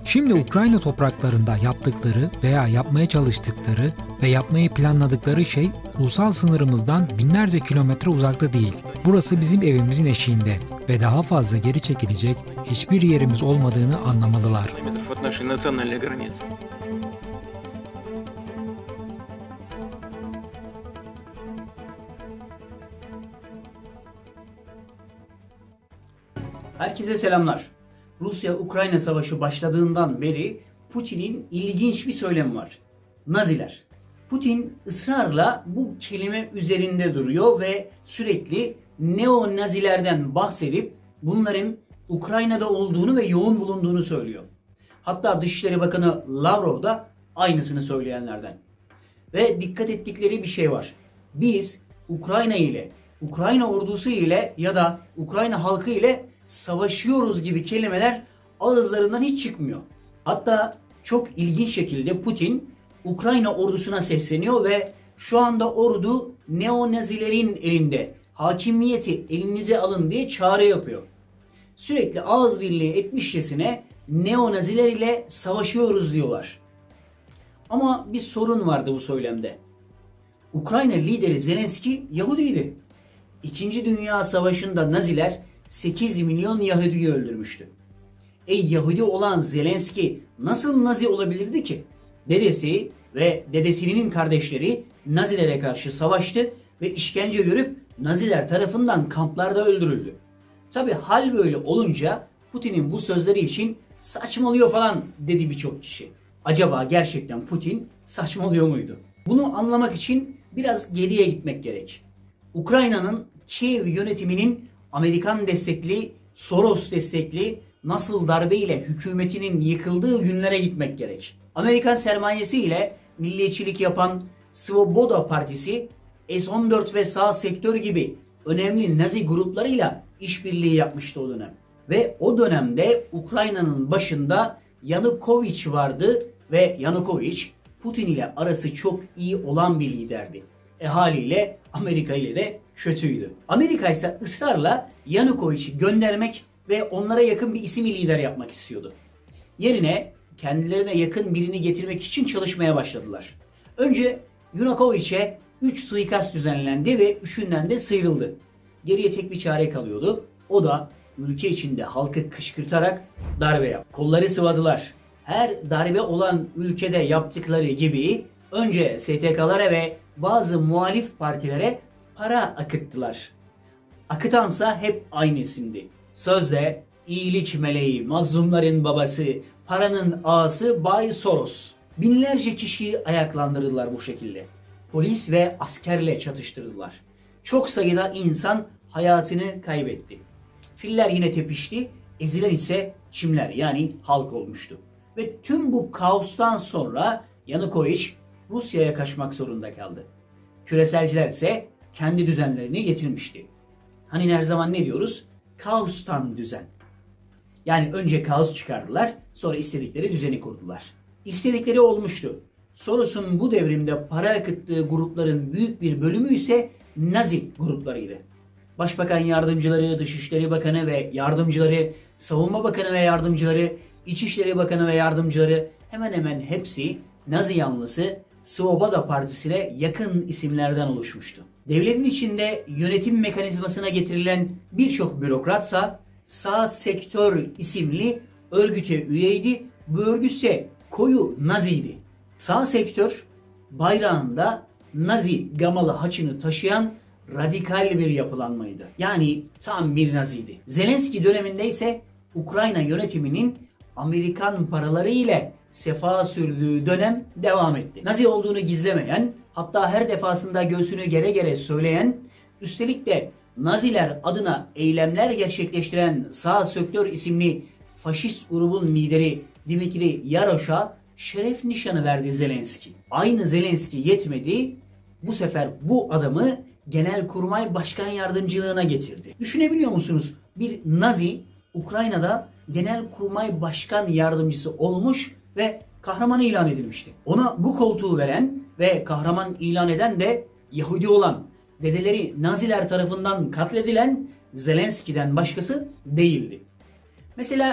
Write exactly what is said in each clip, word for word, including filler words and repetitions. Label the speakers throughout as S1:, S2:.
S1: Şimdi Ukrayna topraklarında yaptıkları veya yapmaya çalıştıkları ve yapmayı planladıkları şey ulusal sınırımızdan binlerce kilometre uzakta değil. Burası bizim evimizin eşiğinde ve daha fazla geri çekilecek hiçbir yerimiz olmadığını anlamalılar.
S2: Herkese selamlar. Rusya-Ukrayna savaşı başladığından beri Putin'in ilginç bir söylemi var. Naziler. Putin ısrarla bu kelime üzerinde duruyor ve sürekli neo-nazilerden bahsedip bunların Ukrayna'da olduğunu ve yoğun bulunduğunu söylüyor. Hatta Dışişleri Bakanı Lavrov da aynısını söyleyenlerden. Ve dikkat ettikleri bir şey var. Biz Ukrayna ile, Ukrayna ordusu ile ya da Ukrayna halkı ile savaşıyoruz gibi kelimeler ağızlarından hiç çıkmıyor. Hatta çok ilginç şekilde Putin Ukrayna ordusuna sesleniyor ve şu anda ordu neo-nazilerin elinde. Hakimiyeti elinize alın diye çağrı yapıyor. Sürekli ağız birliği etmişçesine neo-naziler ile savaşıyoruz diyorlar. Ama bir sorun vardı bu söylemde. Ukrayna lideri Zelenski Yahudiydi. İkinci Dünya Savaşı'nda Naziler sekiz milyon Yahudi'yi öldürmüştü. E Yahudi olan Zelenski nasıl Nazi olabilirdi ki? Dedesi ve dedesinin kardeşleri Nazilere karşı savaştı ve işkence görüp Naziler tarafından kamplarda öldürüldü. Tabi hal böyle olunca Putin'in bu sözleri için saçmalıyor falan dedi birçok kişi. Acaba gerçekten Putin saçmalıyor muydu? Bunu anlamak için biraz geriye gitmek gerek. Ukrayna'nın Kiev yönetiminin Amerikan destekli, Soros destekli nasıl darbeyle hükümetinin yıkıldığı günlere gitmek gerek. Amerikan sermayesi ile milliyetçilik yapan Svoboda Partisi, S on dört ve sağ sektör gibi önemli Nazi gruplarıyla işbirliği yapmıştı o dönem. Ve o dönemde Ukrayna'nın başında Yanukovych vardı ve Yanukovych Putin ile arası çok iyi olan bir liderdi. E haliyle Amerika ile de kötüydü. Amerika ise ısrarla Yanukovych'i göndermek ve onlara yakın bir isim lider yapmak istiyordu. Yerine kendilerine yakın birini getirmek için çalışmaya başladılar. Önce Yanukovych'e üç suikast düzenlendi ve üçünden de sıyrıldı. Geriye tek bir çare kalıyordu. O da ülke içinde halkı kışkırtarak darbe yaptı. Kolları sıvadılar. Her darbe olan ülkede yaptıkları gibi önce S T K'lara ve bazı muhalif partilere para akıttılar. Akıtansa hep aynı isimdi. Sözde iyilik meleği, mazlumların babası, paranın ağası Bay Soros. Binlerce kişiyi ayaklandırdılar bu şekilde. Polis ve askerle çatıştırdılar. Çok sayıda insan hayatını kaybetti. Filler yine tepişti, ezilen ise çimler yani halk olmuştu. Ve tüm bu kaostan sonra Yanukovych Rusya'ya kaçmak zorunda kaldı. Küreselciler ise kendi düzenlerini getirmişti. Hani her zaman ne diyoruz? Kaostan düzen. Yani önce kaos çıkardılar, sonra istedikleri düzeni kurdular. İstedikleri olmuştu. Soros'un bu devrimde para akıttığı grupların büyük bir bölümü ise Nazi gruplarıydı. Başbakan yardımcıları, Dışişleri Bakanı ve yardımcıları, Savunma Bakanı ve yardımcıları, İçişleri Bakanı ve yardımcıları hemen hemen hepsi Nazi yanlısı Svoboda Partisi'ne yakın isimlerden oluşmuştu. Devletin içinde yönetim mekanizmasına getirilen birçok bürokratsa Sağ Sektör isimli örgüte üyeydi. Bu örgüt ise koyu Naziydi. Sağ Sektör bayrağında Nazi gamalı haçını taşıyan radikal bir yapılanmaydı. Yani tam bir Naziydi. Zelenski döneminde ise Ukrayna yönetiminin Amerikan paraları ile sefa sürdüğü dönem devam etti. Nazi olduğunu gizlemeyen, hatta her defasında göğsünü gere gere söyleyen, üstelik de Naziler adına eylemler gerçekleştiren Sağ Sektör isimli faşist grubun lideri Dmitri Yaroş'a şeref nişanı verdi Zelenski. Aynı Zelenski yetmedi, bu sefer bu adamı Genelkurmay Başkan Yardımcılığına getirdi. Düşünebiliyor musunuz? Bir Nazi Ukrayna'da Genelkurmay Başkan Yardımcısı olmuş ve kahraman ilan edilmişti. Ona bu koltuğu veren ve kahraman ilan eden de Yahudi olan, dedeleri Naziler tarafından katledilen Zelenski'den başkası değildi. Mesela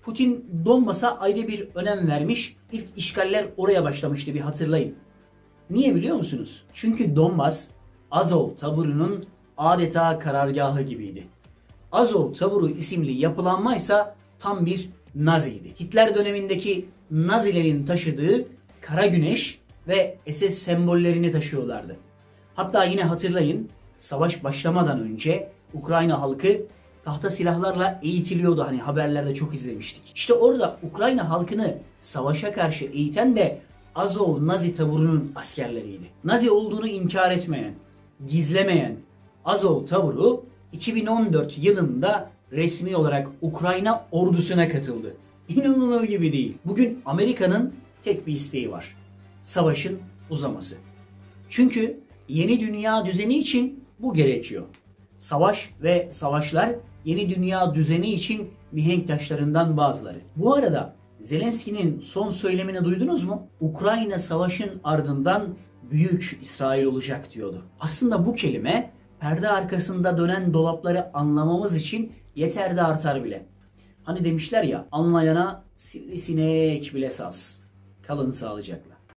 S2: Putin Donbas'a ayrı bir önem vermiş. İlk işgaller oraya başlamıştı, bir hatırlayın. Niye biliyor musunuz? Çünkü Donbas Azov taburunun adeta karargahı gibiydi. Azov taburu isimli yapılanma ise tam bir Naziydi. Hitler dönemindeki Nazilerin taşıdığı kara güneş ve S S sembollerini taşıyorlardı. Hatta yine hatırlayın, savaş başlamadan önce Ukrayna halkı tahta silahlarla eğitiliyordu. Hani haberlerde çok izlemiştik. İşte orada Ukrayna halkını savaşa karşı eğiten de Azov Nazi taburunun askerleriydi. Nazi olduğunu inkar etmeyen, gizlemeyen Azov taburu iki bin on dört yılında resmi olarak Ukrayna ordusuna katıldı. İnanılır gibi değil. Bugün Amerika'nın tek bir isteği var: savaşın uzaması. Çünkü yeni dünya düzeni için bu gerekiyor. Savaş ve savaşlar yeni dünya düzeni için mihenk taşlarından bazıları. Bu arada Zelenski'nin son söylemini duydunuz mu? Ukrayna savaşın ardından büyük İsrail olacak diyordu. Aslında bu kelime perde arkasında dönen dolapları anlamamız için yeter de artar bile. Hani demişler ya, anlayana sivrisinek bile saz. Kalın sağlıcakla.